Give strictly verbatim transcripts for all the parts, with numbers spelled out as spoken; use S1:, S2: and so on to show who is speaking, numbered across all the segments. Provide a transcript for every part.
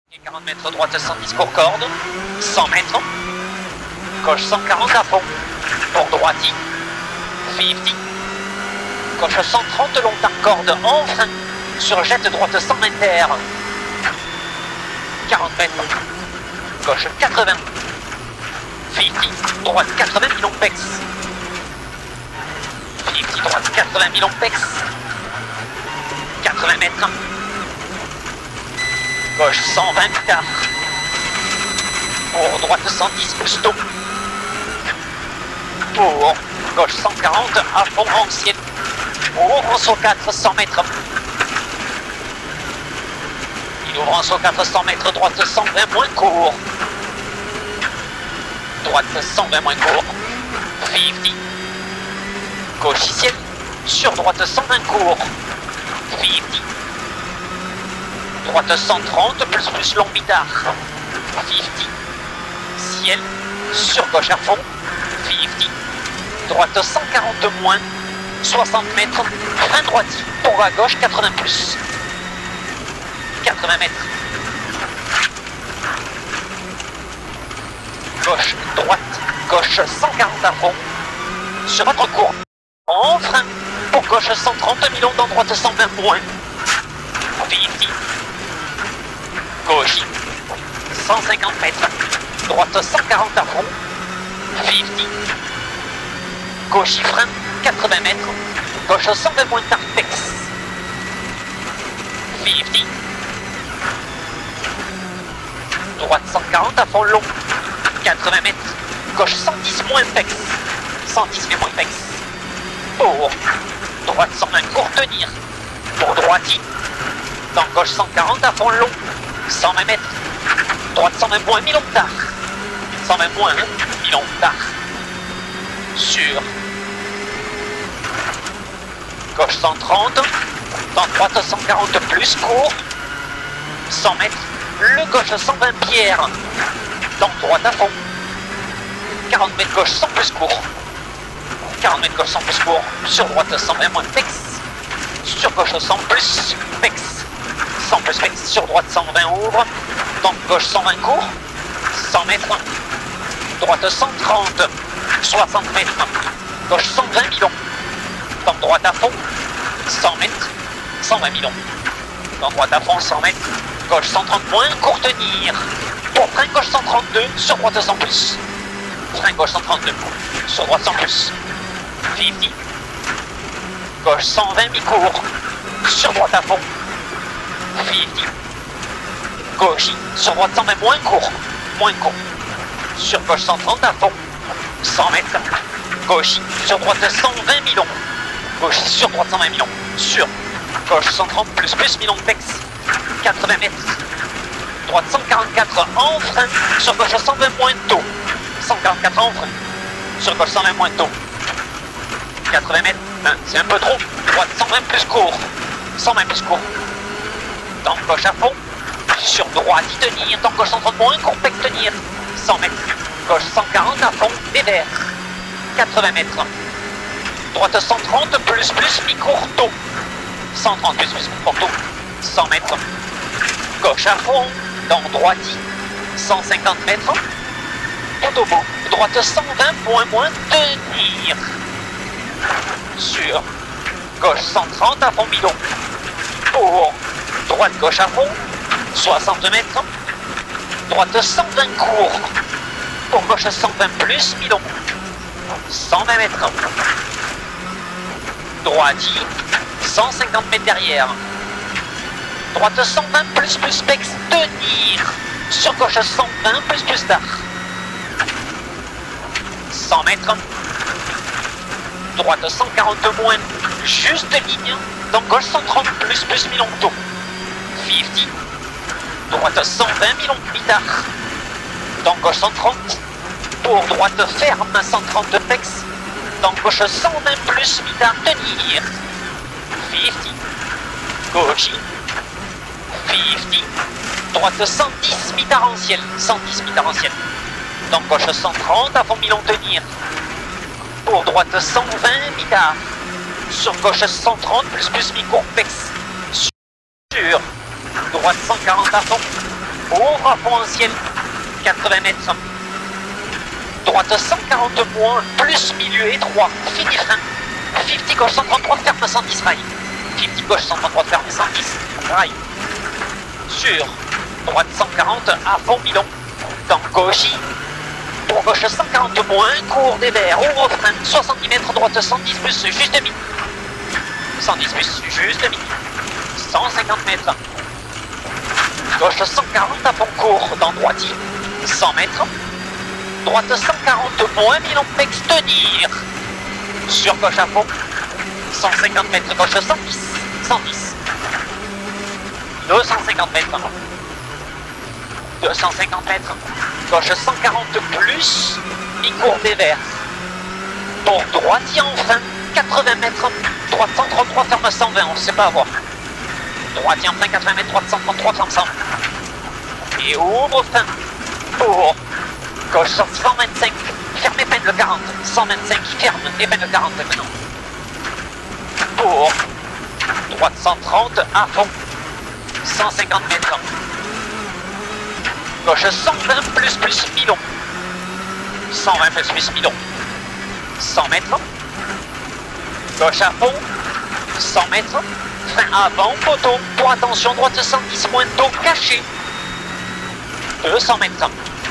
S1: quarante mètres, droite cent dix pour corde, cent mètres, gauche cent quarante à fond, pour droiti, cinquante, gauche cent trente long tard corde en frein, sur jet droite cent inter, quarante mètres, gauche quatre-vingts, cinquante, droite quatre-vingts mille pex, cinquante, droite quatre-vingts mille pex, quatre-vingts mètres, gauche cent vingt tard, pour droite cent dix boosto, pour gauche cent quarante à fond ancienne, pour en saut quatre cent mètres, il ouvre en saut quatre cent mètres, droite cent vingt moins court, droite cent vingt moins court, cinquante, gauche ciel, sur droite cent vingt court, cinquante, droite cent trente plus plus long mitard, cinquante, ciel, sur gauche à fond, cinquante, droite cent quarante moins, soixante mètres, frein droiti, pour à gauche quatre-vingts plus, quatre-vingts mètres, gauche, droite, gauche cent quarante à fond, sur votre courbe, en frein, pour gauche cent trente millions dans droite cent vingt moins, cinquante, gauche, cent cinquante mètres, droite cent quarante à fond, cinquante, gauche frein, quatre-vingts mètres, gauche cent vingt moins tartex, cinquante, droite cent quarante à fond long, quatre-vingts mètres, gauche cent dix moins pex, cent dix mais moins pex, pour droite cent vingt court tenir, pour droiti, dans gauche cent quarante à fond long, cent vingt mètres, droite cent vingt moins mille tard, cent vingt moins mille tard, sur gauche cent trente, dans droite cent quarante plus court, cent mètres, le gauche cent vingt pierre, dans droite à fond, quarante mètres gauche cent plus court, quarante mètres gauche cent plus court, sur droite cent vingt moins pex, sur gauche cent plus pex, cent plus pex, sur droite cent vingt ouvre, dans gauche cent vingt court, cent mètres, droite cent trente, soixante mètres, gauche cent vingt millions, dans droite à fond, cent mètres, cent vingt millions, dans droite à fond, cent mètres, gauche cent trente moins, court tenir, pour frein gauche cent trente-deux, sur droite cent plus, frein gauche cent trente-deux, sur droite cent plus, cinquante, gauche cent vingt mi-court, sur droite à fond, cinquante, gauche, sur droite cent vingt moins court, moins court, sur gauche cent trente à fond, cent mètres, gauche, sur droite cent vingt millions, gauche, sur droite cent vingt millions, sur gauche cent trente plus plus millions de pex, quatre-vingts mètres, droite cent quarante-quatre en frein, sur gauche cent vingt moins tôt, cent quarante-quatre en frein, sur gauche cent vingt moins tôt, quatre-vingts mètres, hein, c'est un peu trop, droite cent vingt plus court, cent vingt plus court, dans gauche à fond, sur droite y tenir, dans gauche cent trente moins, court pex tenir, cent mètres, gauche cent quarante à fond, dévers, quatre-vingts mètres, droite cent trente plus plus mi-court tôt, cent trente plus plus mi-court tôt, cent mètres, gauche à fond, dans droiti, cent cinquante mètres, autobo, droite cent vingt moins moins tenir, sur gauche cent trente à fond bidon, pour droite gauche à fond, soixante mètres, droite cent vingt court, pour gauche cent vingt plus bidon, cent vingt mètres, droiti, cent cinquante mètres derrière, droite cent vingt plus plus pex tenir, sur gauche cent vingt plus plus tard, cent mètres, droite cent quarante moins, juste ligne, dans gauche cent trente plus plus millions tôt, cinquante, droite cent vingt millions mitard, dans gauche cent trente, pour droite ferme cent trente pex, dans gauche cent vingt plus mitard tenir, cinquante, gauche, cinquante, droite cent dix mitard en ciel, cent dix mitard en ciel, dans gauche cent trente à fond millions tenir, pour droite cent vingt mitard, sur gauche cent trente plus plus mi-court pex, sur droite cent quarante à fond, pour à fond en ciel, quatre-vingts mètres. Droite cent quarante moins, plus milieu étroit, fini frein. cinquante gauche cent trente-trois, ferme cent dix rail. cinquante gauche cent trente-trois, ferme cent dix rail. Sur droite cent quarante, à fond Milon. Dans gauche, pour gauche cent quarante moins, cours des verts, ouvre frein, soixante-dix mètres, droite cent dix plus, juste demi. cent dix plus, juste demi. cent cinquante mètres. Gauche cent quarante à fond court, dans droite, cent mètres. Droite cent quarante moins, Milon Pex, tenir. Sur gauche à fond, cent cinquante mètres, gauche cent dix, cent dix. deux cent cinquante mètres. deux cent cinquante mètres. Gauche cent quarante plus, mi-cours des verts. Pour droite, en frein, quatre-vingts mètres. Droite cent trente-trois, ferme cent vingt, on ne sait pas avoir. Droite en frein, quatre-vingts mètres, droite cent trente-trois, ferme cent vingt. Et ouvre frein. Pour gauche cent vingt-cinq, ferme épingle quarante. cent vingt-cinq, ferme épingle quarante maintenant. Pour droite cent trente, à fond. cent cinquante mètres. Gauche cent vingt plus plus Milon. cent vingt plus plus Milon. cent mètres. Gauche à fond. cent mètres. Frein avant, poteau. Pour attention, droite cent dix moins, dos caché. deux cents mètres.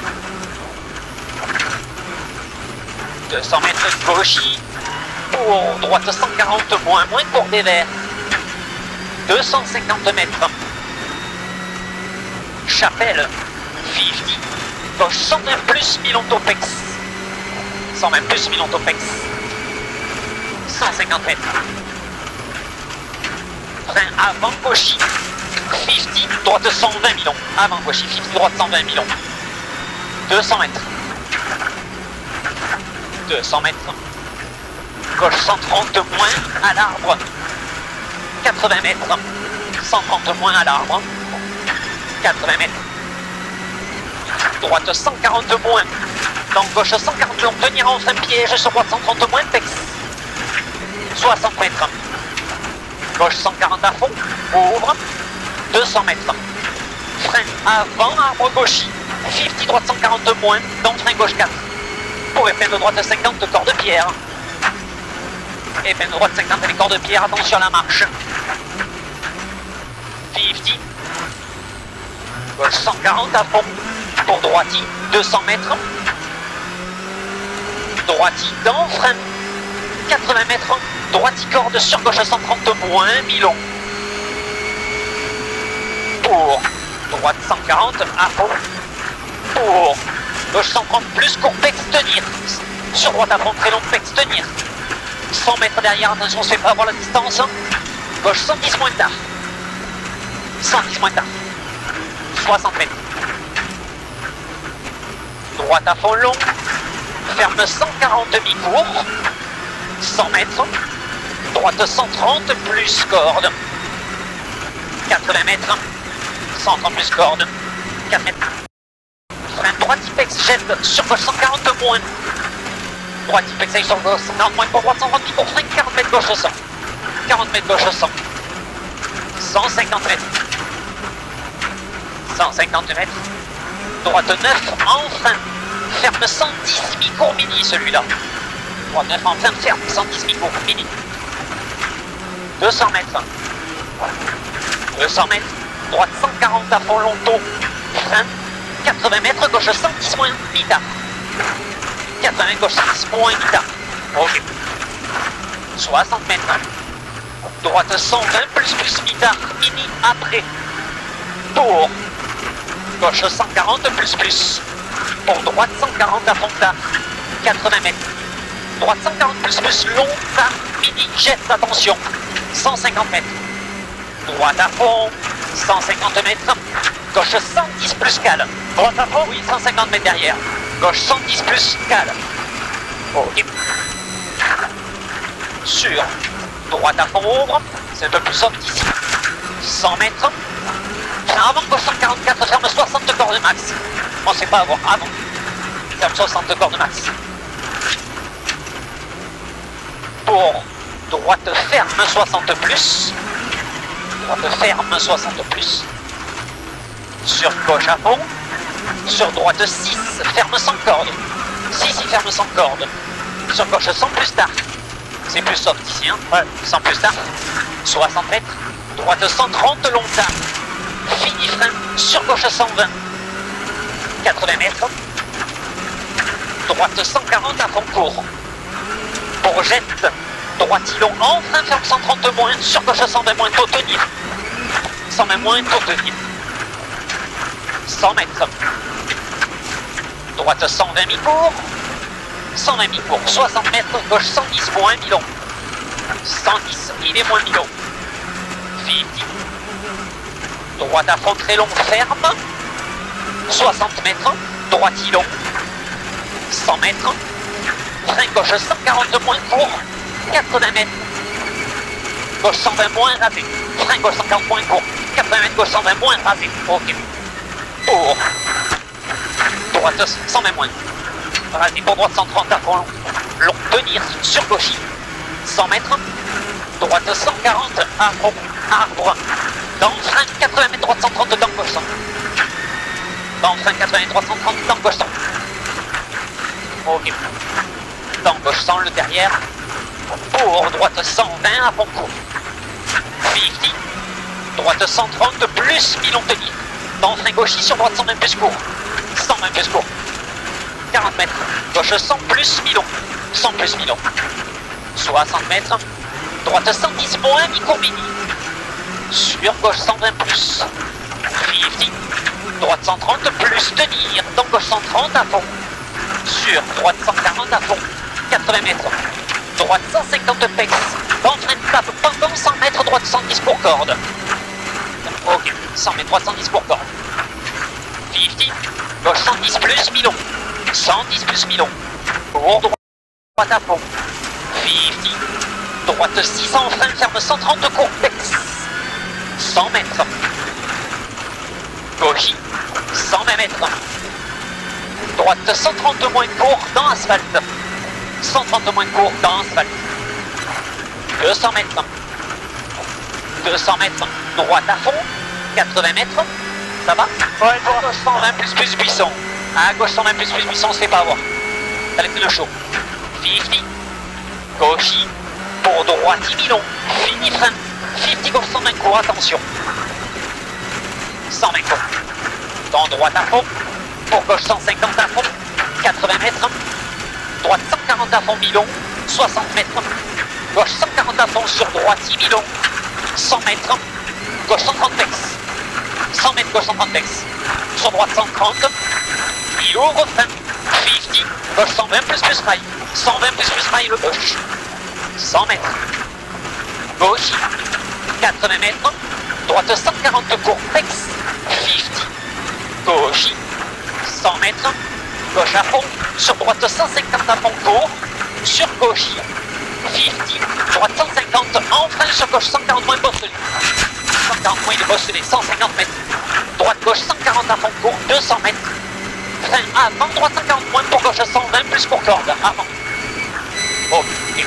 S1: deux cents mètres gauche. Pour droite cent quarante moins, moins court des verts. deux cent cinquante mètres. Chapelle. cinquante. Gauche cent vingt plus Milon Topex. cent vingt plus Milon Topex. cent cinquante mètres. Frein avant gauche. cinquante. Droite cent vingt Milon. Avant gauche. cinquante. Droite cent vingt Milon. deux cents mètres. deux cents mètres. Gauche cent trente moins à l'arbre. quatre-vingts mètres. cent trente moins à l'arbre. quatre-vingts mètres. Droite cent quarante moins. Dans gauche cent quarante long. Tenir en frein piège sur droite cent trente moins. Pex. soixante mètres. Gauche cent quarante à fond. Ouvre. deux cents mètres. Frein avant, arbre gauche. cinquante. Droite cent quarante moins. Dans frein gauche quatre. Pour épingle de droite cinquante, corps de pierre. Épingle de droite cinquante avec corps de pierre. Attention à la marche. cinquante. Gauche cent quarante à fond. Pour droiti, deux cents mètres. Droiti dans frein. quatre-vingts mètres. Droiti corde sur gauche cent trente moins. Milon. Pour droite cent quarante à fond. Pour gauche cent trente plus court pex tenir. Sur droite à fond très long pex tenir. cent mètres derrière, attention, on ne se fait pas avoir la distance. Gauche cent dix moins tard. cent dix moins tard. soixante mètres. Droite à fond long. Ferme cent quarante mi-cours. cent mètres. Droite cent trente plus corde. quatre-vingts mètres. cent trente plus corde. quatre mètres. Frein droite Ipex jette sur gauche cent quarante moins. Droite Ipex sur gauche cent quarante moins pour droite cent trente pour frein quarante mètres gauche cent. quarante mètres gauche cent. cent cinquante mètres. cent cinquante mètres. Droite neuf en frein. Ferme cent dix mi-cours mini celui-là. Droite neuf en frein, ferme cent dix mi-cours mini. deux cents mètres. deux cents mètres. Droite cent quarante à fond long taux. Frein. quatre-vingts mètres, gauche cent dix moins, mi-tard. quatre-vingts, gauche cent dix moins, mi-tard. Ok. soixante mètres. Droite cent vingt plus plus mi-tard, mini après. Tour. Gauche cent quarante plus plus. Pour droite cent quarante à fond tard. quatre-vingts mètres. Droite cent quarante plus plus long tard, mini jet, attention. cent cinquante mètres. Droite à fond. cent cinquante mètres. Gauche cent dix plus cale. Droite à fond, oui, cent cinquante mètres derrière. Gauche cent dix plus cale. Ok. Sur droite à fond ouvre. C'est un peu plus soft ici. cent mètres. Avant gauche cent quarante-quatre, ferme soixante cordes max. On ne sait pas avoir avant. Ferme soixante cordes max. Pour droite ferme soixante plus. Droite ferme soixante plus. sur gauche à fond, sur droite six, ferme sans corde, six il ferme sans corde, sur gauche sans plus tard, c'est plus soft ici, hein, ouais, sans plus tard, soixante mètres, droite cent trente, long tard, fini frein, sur gauche cent vingt, quatre-vingts mètres, droite cent quarante à fond court, bourgette, droite long, en frein, ferme cent trente moins, sur gauche cent vingt moins, taux tenir, cent vingt moins, taux tenir, cent mètres, droite cent vingt mi-court, cent vingt mi-court, soixante mètres, gauche cent dix moins mi-long, cent dix, il est moins mi-long, cinquante, droite à fond très long, ferme, soixante mètres, droite long, cent mètres, frein gauche cent quarante moins court, quatre-vingts mètres, gauche cent vingt moins raté, frein gauche cent quarante moins court, quatre-vingts mètres, gauche cent vingt moins raté, ok, pour, droite cent vingt moins, raté pour droite cent trente à fond long, long tenir sur gauche, cent mètres, droite cent quarante à fond, arbre, dans frein quatre-vingts mètres, droite cent trente, dans gauche cent, dans frein quatre-vingts mètres, droite cent trente, dans gauche cent, ok, dans gauche cent le derrière, pour droite cent vingt à fond court, cinquante, droite cent trente plus mi-long tenir, dans frein gauche sur droite cent vingt plus court, cent vingt plus court, quarante mètres, gauche cent plus mi-long, cent plus mi-long, soixante mètres, droite cent dix moins mi-court mini, sur gauche cent vingt plus, cinquante, droite cent trente plus tenir, dans gauche cent trente à fond, sur droite cent quarante à fond, quatre-vingts mètres, droite cent cinquante pex, dans frein de tape pendant cent mètres, droite cent dix pour corde, ok, cent mètres, droite cent dix pour corde, cinquante, gauche cent dix plus mi-long, cent dix plus mi-long, pour droite à fond, cinquante, droite six en frein, ferme cent trente court pex, cent mètres, gauche, cent vingt mètres, droite cent trente moins court dans asphalte, cent trente moins court dans asphalte, deux cents mètres, deux cents mètres, droite à fond, quatre-vingts mètres, ça va? Ouais, à gauche cent vingt plus plus buisson, à gauche cent vingt plus plus buisson, on se fait pas avoir, t'as les pneus chauds, cinquante, gauche, pour droite mi-long, fini frein, cinquante gauche cent vingt court, attention, cent vingt court, dans droite à fond, pour gauche cent cinquante à fond, quatre-vingts mètres, droite cent quarante à fond mi-long, soixante mètres, gauche cent quarante à fond sur droite mi-long, cent mètres, gauche cent trente pex, cent mètres, gauche cent trente pex, sur droite cent trente, il ouvre frein, cinquante, gauche cent vingt plus plus rail, cent vingt plus plus rail le gauche, cent mètres, gauche, quatre-vingts mètres, droite cent quarante court pex, cinquante, gauche, cent mètres, gauche à fond, sur droite cent cinquante à fond court, sur gauche, cinquante, droite cent cinquante, en frein sur gauche cent quarante moins bosselé, cent quarante moins il est bosselé, cent cinquante mètres, droite gauche cent quarante à fond court, deux cents mètres, frein avant, droite cent quarante moins pour gauche cent vingt plus pour corde, avant, ok,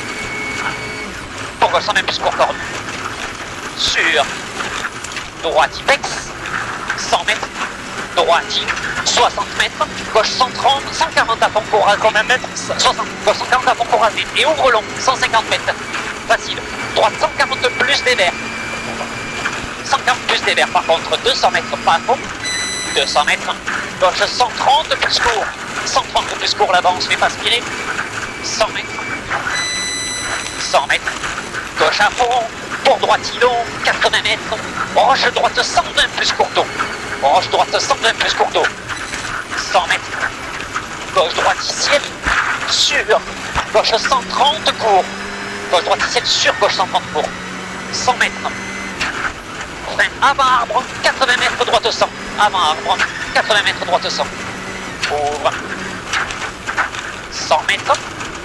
S1: pour gauche cent vingt plus pour corde, sur droite pex, cent mètres, droite soixante mètres, gauche cent trente, cent quarante à fond pour raser. Combien de mètres? soixante, gauche cent quarante à fond pour raser. Et ouvre long, cent cinquante mètres. Facile. Droite cent quarante plus des verts. cent quarante plus des verts. Par contre, deux cents mètres pas à fond. deux cents mètres. Gauche cent trente plus court. cent trente plus court l'avant, on se fait pas aspirer. cent mètres. cent mètres. Gauche à fond. Pour droite long, quatre-vingts mètres. Roche droite cent vingt plus courteau. Roche droite cent vingt plus courteau. cent mètres. Gauche droite ciel sur gauche cent trente court. Gauche droite ciel sur gauche cent trente court. cent mètres. Frein avant arbre, quatre-vingts mètres droite cent. Avant arbre, quatre-vingts mètres droite cent. Ouvre. cent mètres.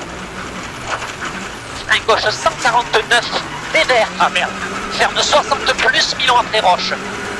S1: Frein gauche cent quarante-neuf. Des verts. Ah merde. Ferme soixante plus mi-long après roche.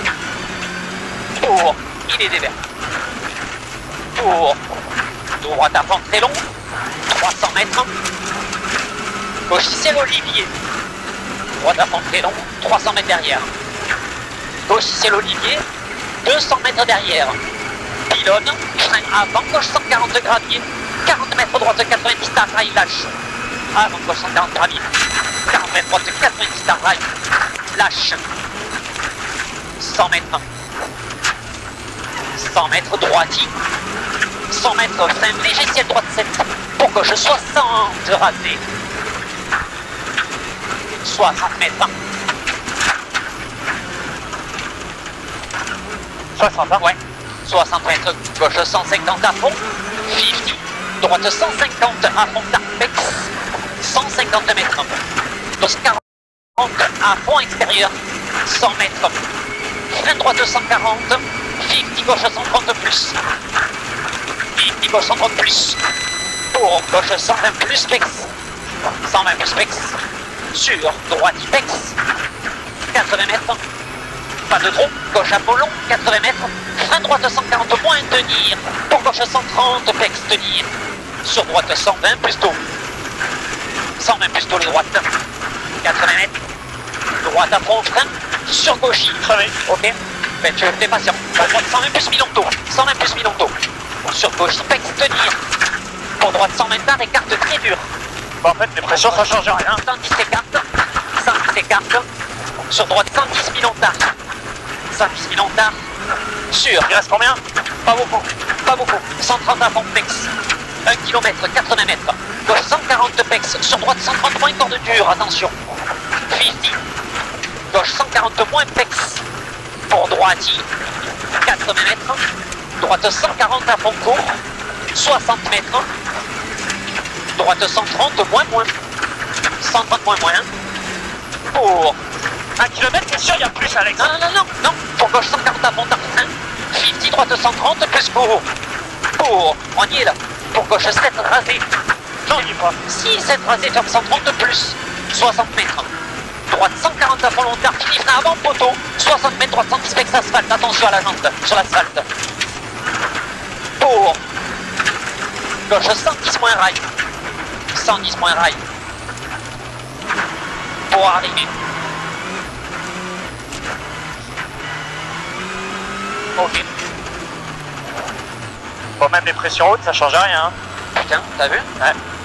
S1: Pour. Il est des verts. Pour. Droite à fond très long. trois cents mètres. Gauche ciel olivier. Droite à fond très long. trois cents mètres derrière. Gauche ciel olivier. deux cents mètres derrière. Pylône, frein avant, gauche cent quarante gravier. quarante mètres droite quatre-vingt-dix tar rail, lâche. Avant, gauche cent quarante gravier. quarante mètres droite quatre-vingt-dix tar rail, lâche. cent mètres. cent mètres droiti. cent mètres frein léger ciel droite sept. Pour gauche soixante rasé. soixante mètres.
S2: soixante, hein?
S1: Ouais. soixante mètres, gauche cent cinquante à fond. cinquante. Droite cent cinquante à fond d'Arpex. cent cinquante mètres. Gauche quarante à fond extérieur. cent mètres. Frein droite cent quarante. cinquante, gauche cent trente plus. cinquante, gauche cent trente plus. Pour gauche cent vingt plus Pex. cent vingt plus Pex. Sur droite Pex. quatre-vingts mètres. Pas de trop. Gauche Apollon, quatre-vingts mètres. Frein droite cent quarante moins tenir. Pour gauche cent trente Pex tenir. Sur droite cent vingt plus tôt. cent vingt plus tôt les droites. quatre-vingts mètres. Droite à fond frein. Sur gauche.
S2: Crevé.
S1: Ok. Ben tu es patient. Pour droite cent vingt plus Milonto. cent vingt plus Milonto. Sur gauche Pex tenir. Pour droite cent vingt bar écarte très dur.
S2: Bon, en fait, les pressions ça change rien.
S1: cent dix écarte. cent dix écarte. Sur droite cent dix Milontar. cent dix Milontar. Sur.
S2: Il reste combien?
S1: Pas beaucoup. Pas beaucoup. cent trente à fond Pex. un kilomètre, quatre-vingts mètres. Gauche cent quarante Pex. Sur droite cent trente moins corde dure. Attention. cinquante. Gauche cent quarante moins Pex. Pour droite. quatre-vingts mètres. Droite cent quarante à fond court. soixante mètres. Droite cent trente moins moins. cent trente moins moins. Pour
S2: un kilomètre, c'est sûr, il y a plus, Alex.
S1: non, non, non, non, non. Pour gauche cent quarante à fond d'arfin. cinquante, droite cent trente plus court. Pour, on y est là. Pour gauche sept rasé.
S2: Non, il n'y pas.
S1: Si, sept rasé, ferme cent trente plus. soixante mètres. Droite cent quarante à fond longtemps, fini frein avant poteau. soixante mètres, droite cent dix Pex asphalte. Attention à la jante, sur l'asphalte. Pour gauche cent dix moins rail. cent dix moins rail. Pour arriver. Ok.
S2: Bon, même les pressions hautes, ça change rien. Hein.
S1: Putain, t'as vu?
S2: Ouais.